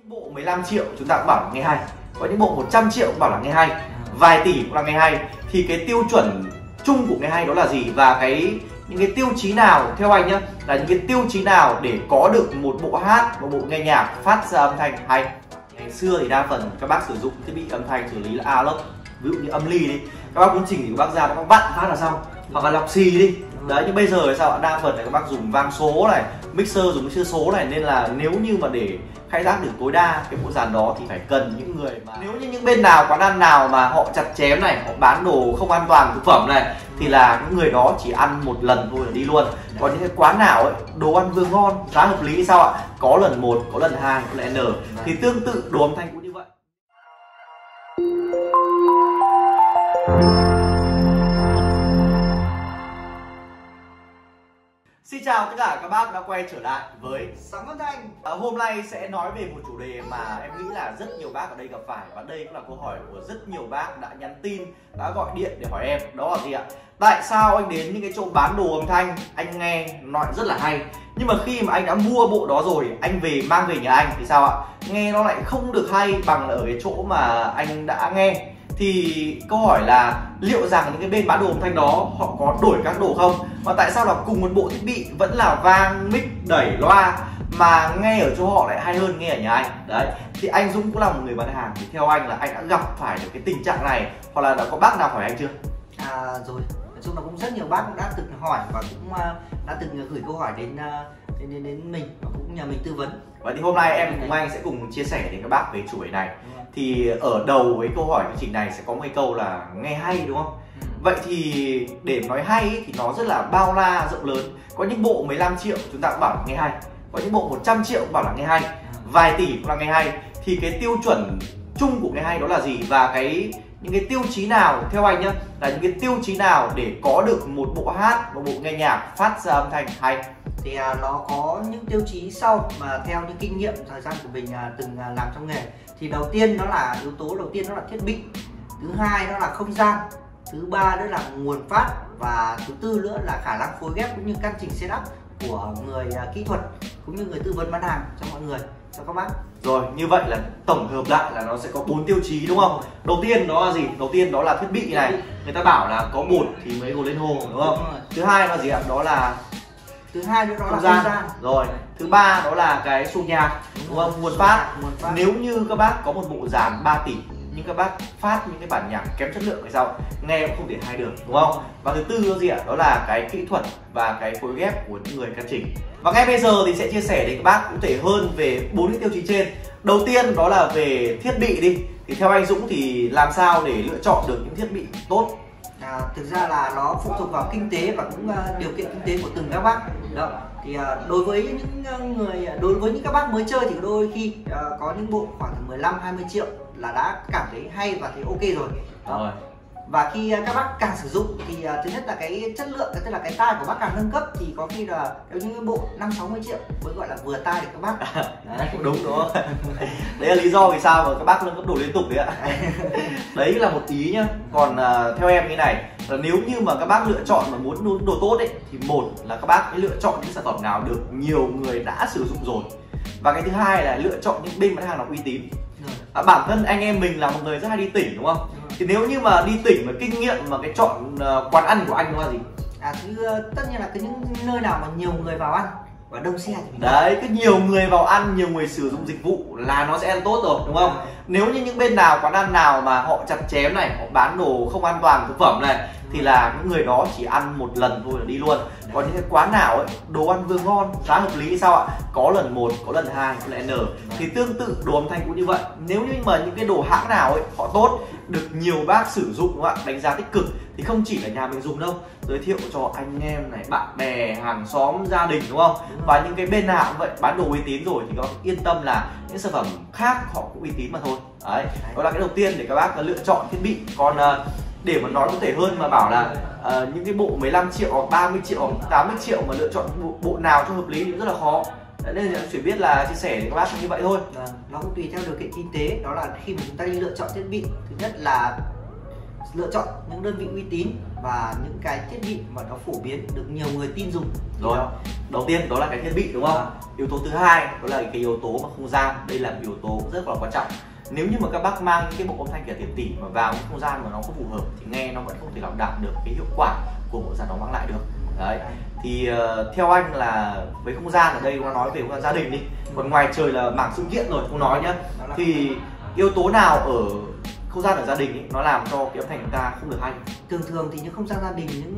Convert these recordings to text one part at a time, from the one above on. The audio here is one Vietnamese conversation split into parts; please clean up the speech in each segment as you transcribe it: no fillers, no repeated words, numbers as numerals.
những bộ 15 triệu chúng ta cũng bảo là nghe hay, có những bộ 100 triệu cũng bảo là nghe hay, vài tỷ cũng là nghe hay. Thì cái tiêu chuẩn chung của nghe hay đó là gì, và những cái tiêu chí nào theo anh nhá, là những cái tiêu chí nào để có được một bộ hát, một bộ nghe nhạc phát ra âm thanh hay? Ngày xưa thì đa phần các bác sử dụng thiết bị âm thanh xử lý là analog, ví dụ như âm ly đi, các bác muốn chỉnh thì các bác ra các bác vặn phát là xong, hoặc là lọc xì đi. Đấy, nhưng bây giờ thì sao ạ? Đa phần là các bác dùng vang số này, mixer dùng mixer số này, nên là nếu như mà để khai thác được tối đa cái bộ dàn đó thì phải cần những người mà, nếu như những bên nào, quán ăn nào mà họ chặt chém này, họ bán đồ không an toàn thực phẩm này, thì là những người đó chỉ ăn một lần thôi là đi luôn. Còn những cái quán nào ấy đồ ăn vừa ngon, giá hợp lý sao ạ? Có lần 1, có lần 2, có lần N, thì tương tự đồ âm thanh cũng như vậy. Xin chào tất cả các bác đã quay trở lại với Sóng Âm Thanh. Hôm nay sẽ nói về một chủ đề mà em nghĩ là rất nhiều bác ở đây gặp phải, và đây cũng là câu hỏi của rất nhiều bác đã nhắn tin, đã gọi điện để hỏi em. Đó là gì ạ? Tại sao anh đến những cái chỗ bán đồ âm thanh, anh nghe nói rất là hay, nhưng mà khi mà anh đã mua bộ đó rồi, anh mang về nhà anh thì sao ạ? Nghe nó lại không được hay bằng ở cái chỗ mà anh đã nghe. Thì câu hỏi là liệu rằng những cái bên bán đồ âm thanh đó họ có đổi các đồ không? Và tại sao là cùng một bộ thiết bị vẫn là vang, mic, đẩy, loa mà nghe ở chỗ họ lại hay hơn nghe ở nhà anh? Đấy, thì anh Dũng cũng là một người bán hàng, thì theo anh là anh đã gặp phải được cái tình trạng này, hoặc là đã có bác nào hỏi anh chưa? Rồi, nói chung là cũng rất nhiều bác cũng đã từng hỏi và cũng đã từng gửi câu hỏi đến mình và cũng nhờ mình tư vấn. Vậy thì hôm nay em cùng anh sẽ cùng chia sẻ đến các bác về chủ đề này. Thì ở đầu với câu hỏi của trình này sẽ có một cái câu là nghe hay, đúng không? Vậy thì để nói hay ý, thì nó rất là bao la rộng lớn. Có những bộ 15 triệu chúng ta cũng bảo là nghe hay, có những bộ 100 triệu cũng bảo là nghe hay, vài tỷ cũng là nghe hay. Thì cái tiêu chuẩn chung của nghe hay đó là gì, và những cái tiêu chí nào theo anh nhá, là những cái tiêu chí nào để có được một bộ hát, một bộ nghe nhạc phát ra âm thanh hay? Thì nó có những tiêu chí sau mà theo những kinh nghiệm thời gian của mình từng làm trong nghề. Thì đầu tiên nó là yếu tố đầu tiên, nó là thiết bị. Thứ hai nó là không gian. Thứ ba nữa là nguồn phát, và thứ tư nữa là khả năng phối ghép cũng như căn chỉnh setup của người kỹ thuật cũng như người tư vấn bán hàng cho mọi người, cho các bác. Rồi, như vậy là tổng hợp lại là nó sẽ có 4 tiêu chí, đúng không? Đầu tiên đó là gì? Đầu tiên đó là thiết bị này. Người ta bảo là có bột thì mới gồ lên hồ, đúng không? Thứ hai là gì ạ? Đó là thứ hai nữa đó là không gian. Rồi, thứ ba đó là cái xuông nhạc, đúng không? Nguồn phát. Nếu như các bác có một bộ dàn 3 tỷ nhưng các bác phát những cái bản nhạc kém chất lượng thì sao? Nghe cũng không thể hay được, đúng không? Và thứ tư đó gì ạ? Đó là cái kỹ thuật và cái phối ghép của những người căn chỉnh. Và ngay bây giờ thì sẽ chia sẻ đến các bác cụ thể hơn về 4 cái tiêu chí trên. Đầu tiên đó là về thiết bị đi. Thì theo anh Dũng thì làm sao để lựa chọn được những thiết bị tốt? Thực ra là nó phụ thuộc vào kinh tế và cũng điều kiện kinh tế của từng các bác. Đó. Thì đối với những các bác mới chơi thì đôi khi có những bộ khoảng 15-20 triệu là đã cảm thấy hay và thấy ok rồi. Đó. Và khi các bác càng sử dụng thì thứ nhất là cái chất lượng, tức là cái tai của bác càng nâng cấp, thì có khi là những cái bộ 50-60 triệu mới gọi là vừa tai để các bác. Đấy, đúng không? Đấy là lý do vì sao mà các bác nâng cấp đồ liên tục đấy ạ. Đấy là một ý nhá. Còn theo em như này là nếu như mà các bác lựa chọn mà muốn đồ tốt ấy, thì một là các bác hãy lựa chọn những sản phẩm nào được nhiều người đã sử dụng rồi, và cái thứ hai là lựa chọn những bên bán hàng nào uy tín. Bản thân anh em mình là một người rất hay đi tỉnh, đúng không? Thì nếu như mà đi tỉnh mà kinh nghiệm mà cái chọn quán ăn của anh là gì? Tất nhiên là những nơi nào mà nhiều người vào ăn và đông xe thì đấy, cứ nhiều người vào ăn, nhiều người sử dụng dịch vụ là nó sẽ tốt rồi, đúng không? Nếu như những bên nào, quán ăn nào mà họ chặt chém này, họ bán đồ không an toàn thực phẩm này, thì là những người đó chỉ ăn một lần thôi là đi luôn. Còn những cái quán nào ấy đồ ăn vừa ngon, giá hợp lý sao ạ? Có lần 1, có lần 2, có lần N, thì tương tự đồ âm thanh cũng như vậy. Nếu như mà những cái đồ hãng nào ấy họ tốt, được nhiều bác sử dụng, đúng không ạ, đánh giá tích cực, thì không chỉ là nhà mình dùng đâu, giới thiệu cho anh em này, bạn bè, hàng xóm, gia đình, đúng không? Và những cái bên nào cũng vậy, bán đồ uy tín rồi thì các bác yên tâm là những sản phẩm khác họ cũng uy tín mà thôi. Đấy, đó là cái đầu tiên để các bác lựa chọn thiết bị. Còn để mà nói cụ thể hơn mà bảo là những cái bộ 15 triệu hoặc 30 triệu hoặc 80 triệu mà lựa chọn bộ nào cho hợp lý thì rất là khó. Đấy, nên là chỉ biết là chia sẻ với các bác như vậy thôi. Nó cũng tùy theo điều kiện kinh tế. Đó là khi mà chúng ta đi lựa chọn thiết bị, thứ nhất là lựa chọn những đơn vị uy tín và những cái thiết bị mà nó phổ biến được nhiều người tin dùng. Rồi, đầu tiên đó là cái thiết bị đúng không? Yếu tố thứ hai đó là cái yếu tố mà không gian. Đây là yếu tố rất là quan trọng. Nếu như mà các bác mang những cái bộ âm thanh cả tiền tỷ mà vào những không gian mà nó không phù hợp thì nghe nó vẫn không thể nào đạt được cái hiệu quả của bộ dàn đó mang lại được. Đấy, thì theo anh là với không gian ở đây nó nói về không gian gia đình đi, còn ngoài trời là mảng sự kiện rồi không nói nhá, thì yếu tố nào ở không gian ở gia đình ấy, nó làm cho cái âm thanh của chúng ta không được hay? Thường thì những không gian gia đình, những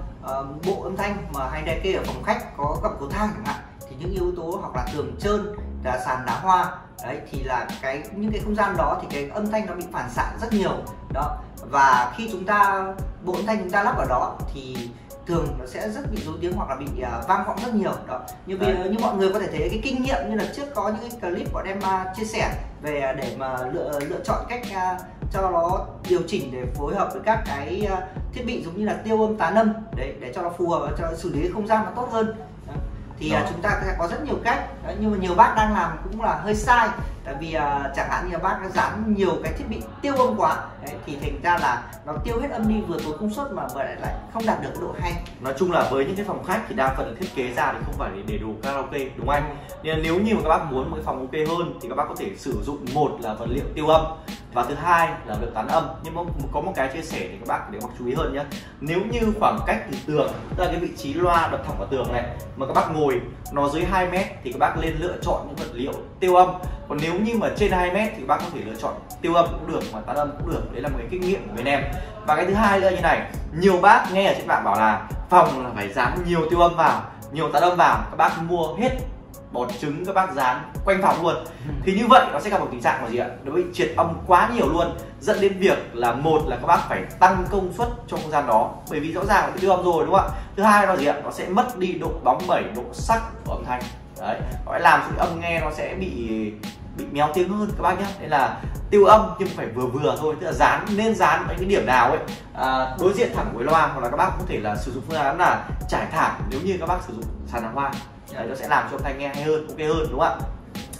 bộ âm thanh mà hay để kê ở phòng khách có gập cầu thang chẳng hạn, thì những yếu tố hoặc là tường trơn, là sàn đá hoa, đấy thì là những cái không gian đó thì cái âm thanh nó bị phản xạ rất nhiều đó, và khi chúng ta bộ âm thanh chúng ta lắp vào đó thì thường nó sẽ rất bị rối tiếng hoặc là bị vang vọng rất nhiều đó. Như mọi người có thể thấy cái kinh nghiệm như là trước có những cái clip bọn em chia sẻ về để mà lựa chọn cách cho nó điều chỉnh để phối hợp với các cái thiết bị giống như là tiêu âm, tán âm đấy, để cho nó phù hợp, cho xử lý không gian nó tốt hơn đó. Thì chúng ta sẽ có rất nhiều cách đó, nhưng mà nhiều bác đang làm cũng là hơi sai, tại vì chẳng hạn như là bác đã dán nhiều cái thiết bị tiêu âm quá đấy, thì thành ra là nó tiêu hết âm đi, vừa tối công suất mà vừa lại không đạt được cái độ hay. Nói chung là với những cái phòng khách thì đa phần thiết kế ra thì không phải để đồ karaoke đúng không anh? Nên nếu như mà các bác muốn một cái phòng ok hơn thì các bác có thể sử dụng, một là vật liệu tiêu âm và thứ hai là vật liệu tán âm. Nhưng mà có một cái chia sẻ thì các bác để chú ý hơn nhé. Nếu như khoảng cách từ tường, tức là cái vị trí loa đập thẳng vào tường này, mà các bác ngồi nó dưới 2 mét thì các bác nên lựa chọn những vật liệu tiêu âm. Còn nếu như mà trên 2 mét thì các bác có thể lựa chọn tiêu âm cũng được mà tán âm cũng được. Đấy là một cái kinh nghiệm của bên em. Và cái thứ hai nữa như này, nhiều bác nghe ở trên mạng bảo là phòng là phải dán nhiều tiêu âm vào, nhiều tán âm vào, các bác mua hết bọt trứng các bác dán quanh phòng luôn. Thì như vậy nó sẽ gặp một tình trạng là gì ạ? Nó bị triệt âm quá nhiều luôn, dẫn đến việc là một là các bác phải tăng công suất trong không gian đó, bởi vì rõ ràng là cái tiêu âm rồi đúng không ạ? Thứ hai là gì ạ? Nó sẽ mất đi độ bóng bẩy, độ sắc của âm thanh. Đấy, nó sẽ làm cho cái âm nghe nó sẽ bị méo tiếng hơn các bác nhé. Nên là tiêu âm nhưng phải vừa vừa thôi, tức là nên dán ở cái điểm nào ấy đối diện thẳng với loa, hoặc là các bác có thể là sử dụng phương án là trải thảm nếu như các bác sử dụng sàn đá hoa. Đấy, nó sẽ làm cho âm thanh nghe hay hơn, ok hơn đúng không ạ?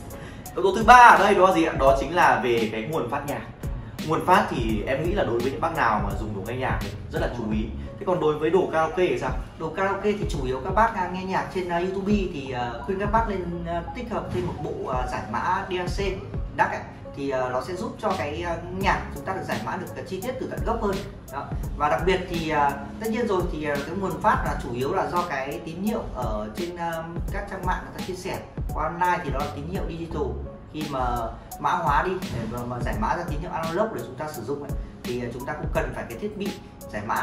Yếu tố thứ ba ở đây đó là gì ạ? Đó chính là về cái nguồn phát nhạc. Nguồn phát thì em nghĩ là đối với những bác nào mà dùng đồ nghe nhạc thì rất là chú ý. Thế còn đối với đồ karaoke thì sao? Đồ karaoke thì chủ yếu các bác nghe nhạc trên YouTube thì khuyên các bác nên tích hợp thêm một bộ giải mã DAC DAC ấy, thì nó sẽ giúp cho cái nhạc chúng ta được giải mã được chi tiết từ tận gốc hơn đó. Và đặc biệt thì tất nhiên rồi thì cái nguồn phát là chủ yếu là do cái tín hiệu ở trên các trang mạng người ta chia sẻ qua online, thì đó là tín hiệu digital. Khi mà mã hóa đi để mà giải mã ra tín hiệu analog để chúng ta sử dụng ấy, thì chúng ta cũng cần phải cái thiết bị giải mã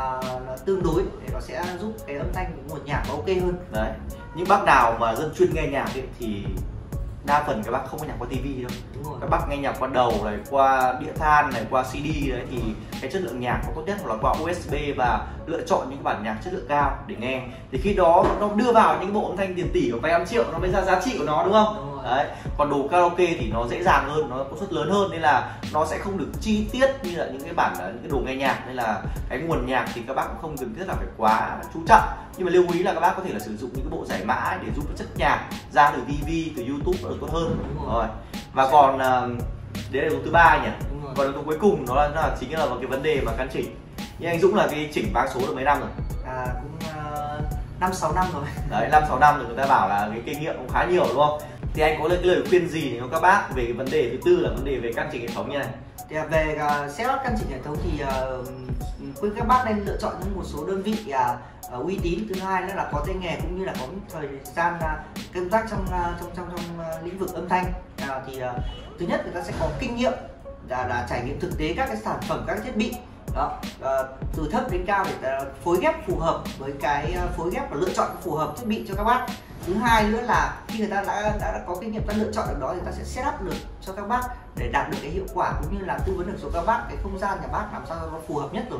nó tương đối để nó sẽ giúp cái âm thanh của nguồn nhạc nó ok hơn. Đấy, những bác nào mà dân chuyên nghe nhạc ấy, thì đa phần các bác không nghe nhạc qua tivi đâu. Các bác nghe nhạc qua đầu này, qua đĩa than này, qua CD đấy, thì cái chất lượng nhạc có tốt nhất là qua USB và lựa chọn những bản nhạc chất lượng cao để nghe. Thì khi đó nó đưa vào những bộ âm thanh tiền tỷ của vài trăm triệu nó mới ra giá trị của nó đúng không? Đấy. Còn đồ karaoke thì nó dễ dàng hơn, nó công suất lớn hơn nên là nó sẽ không được chi tiết như là những cái đồ nghe nhạc, nên là cái nguồn nhạc thì các bác cũng không cần thiết là phải quá chú trọng. Nhưng mà lưu ý là các bác có thể là sử dụng những cái bộ giải mã để giúp cái chất nhạc ra từ TV, từ YouTube nó được tốt hơn. Rồi. Và còn đấy là yếu tố thứ ba nhỉ. Còn yếu tố cuối cùng đó là chính là một cái vấn đề mà căn chỉnh. Như anh Dũng là cái chỉnh vang số được mấy năm rồi? Cũng 5-6 năm rồi. Đấy, 5-6 năm rồi, người ta bảo là cái kinh nghiệm cũng khá nhiều đúng không? Thì anh có cái lời khuyên gì cho các bác về cái vấn đề thứ tư là vấn đề về căn chỉnh hệ thống như này? Thì về setup căn chỉnh hệ thống thì khuyên các bác nên lựa chọn những một số đơn vị uy tín. Thứ hai nữa là có tay nghề cũng như là có thời gian công tác trong lĩnh vực âm thanh. Thì thứ nhất người ta sẽ có kinh nghiệm là trải nghiệm thực tế các cái sản phẩm, các cái thiết bị đó, từ thấp đến cao để phối ghép phù hợp với cái phối ghép và lựa chọn phù hợp thiết bị cho các bác. Thứ hai nữa là khi người ta đã có kinh nghiệm, ta lựa chọn được đó thì ta sẽ setup được cho các bác để đạt được cái hiệu quả, cũng như là tư vấn được cho các bác cái không gian nhà bác làm sao nó phù hợp nhất rồi.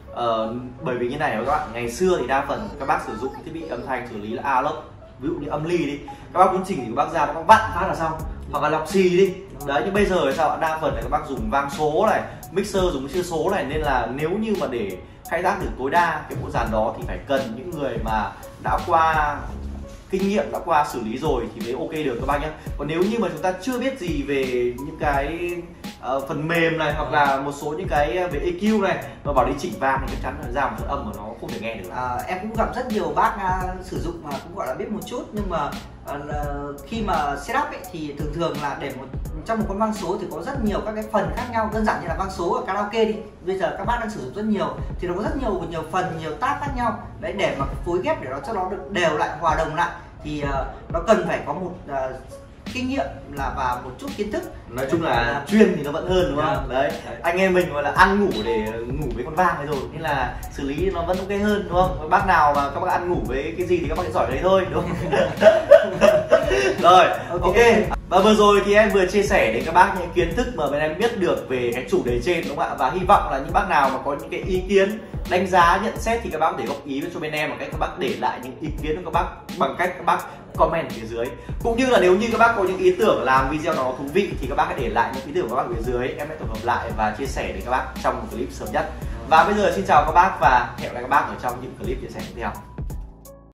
Bởi vì như này các bạn, ngày xưa thì đa phần các bác sử dụng thiết bị âm thanh xử lý là analog, ví dụ như âm ly đi, các bác muốn chỉnh thì các bác ra các bác vặn phát là xong, hoặc là lọc xì đi. Đấy, nhưng bây giờ thì sao? Đa phần là các bác dùng vang số này, mixer dùng chia số này, nên là nếu như mà để khai thác được tối đa cái bộ dàn đó thì phải cần những người mà đã qua kinh nghiệm đã qua xử lý rồi thì mới ok được các bác nhé. Còn nếu như mà chúng ta chưa biết gì về những cái phần mềm này hoặc là một số những cái về EQ này mà bảo đi chỉnh vang thì chắc chắn là ra một trận âm mà nó không thể nghe được. Em cũng gặp rất nhiều bác sử dụng mà cũng gọi là biết một chút, nhưng mà khi mà setup ấy, thì thường là để trong một con vang số thì có rất nhiều các cái phần khác nhau. Đơn giản như là vang số ở karaoke đi, bây giờ các bác đang sử dụng rất nhiều thì nó có rất nhiều phần, nhiều tab khác nhau đấy, để mà phối ghép để nó cho nó được đều lại, hòa đồng lại thì nó cần phải có một kinh nghiệm và một chút kiến thức. Nói chung là chuyên thì nó vẫn hơn đúng không? Đấy, anh em mình gọi là ăn ngủ để ngủ với con vang này rồi nên là xử lý nó vẫn ok hơn đúng không? Bác nào mà các bác ăn ngủ với cái gì thì các bác sẽ giỏi đấy thôi đúng không? Rồi, ok. Và vừa rồi thì em vừa chia sẻ đến các bác những kiến thức mà bên em biết được về cái chủ đề trên đúng không ạ? Và hy vọng là những bác nào mà có những cái ý kiến, đánh giá, nhận xét thì các bác để góp ý cho bên em bằng cách các bác để lại những ý kiến của các bác bằng cách các bác comment phía dưới. Cũng như là nếu như các bác có những ý tưởng làm video nó thú vị thì các bác hãy để lại những ý tưởng của các bác phía dưới, em sẽ tổng hợp lại và chia sẻ đến các bác trong một clip sớm nhất. Và bây giờ xin chào các bác và hẹn gặp lại các bác ở trong những clip chia sẻ tiếp theo.